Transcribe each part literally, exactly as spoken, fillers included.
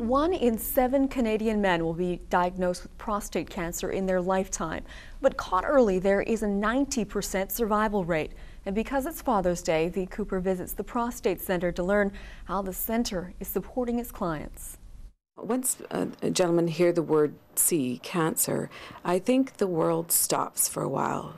One in seven Canadian men will be diagnosed with prostate cancer in their lifetime. But caught early, there is a ninety percent survival rate. And because it's Father's Day, V. Cooper visits the Prostate Center to learn how the center is supporting its clients. Once a, a gentleman hear the word C, cancer, I think the world stops for a while.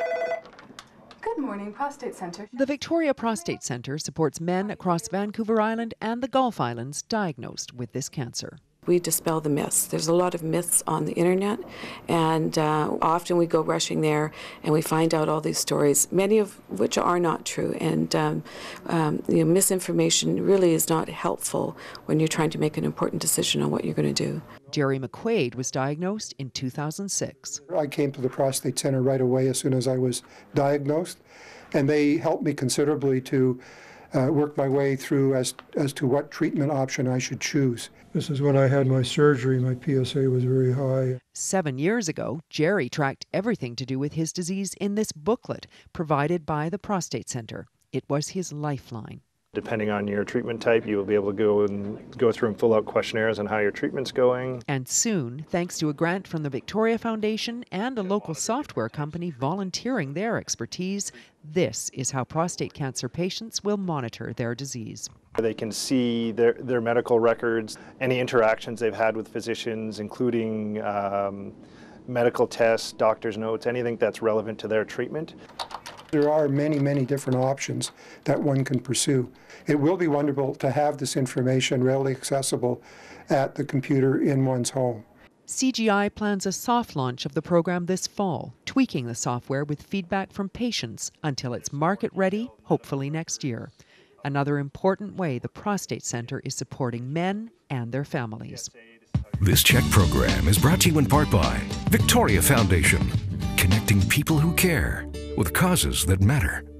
Good morning, Prostate Center. The Victoria Prostate Center supports men across Vancouver Island and the Gulf Islands diagnosed with this cancer. We dispel the myths. There's a lot of myths on the internet, and uh, often we go rushing there and we find out all these stories, many of which are not true. And um, um, you know, misinformation really is not helpful when you're trying to make an important decision on what you're going to do. Jerry McQuaid was diagnosed in two thousand six. I came to the Prostate Center right away as soon as I was diagnosed, and they helped me considerably to uh, work my way through as, as to what treatment option I should choose. This is when I had my surgery. My P S A was very high. Seven years ago, Jerry tracked everything to do with his disease in this booklet provided by the Prostate Center. It was his lifeline. Depending on your treatment type, you will be able to go and go through and fill out questionnaires on how your treatment's going. And soon, thanks to a grant from the Victoria Foundation and a local software company volunteering their expertise, this is how prostate cancer patients will monitor their disease. They can see their, their medical records, any interactions they've had with physicians, including um, medical tests, doctor's notes, anything that's relevant to their treatment. There are many, many different options that one can pursue. It will be wonderful to have this information readily accessible at the computer in one's home. C G I plans a soft launch of the program this fall, tweaking the software with feedback from patients until it's market ready, hopefully next year. Another important way the Prostate Center is supporting men and their families. This CHEK program is brought to you in part by Victoria Foundation, connecting people who care with causes that matter.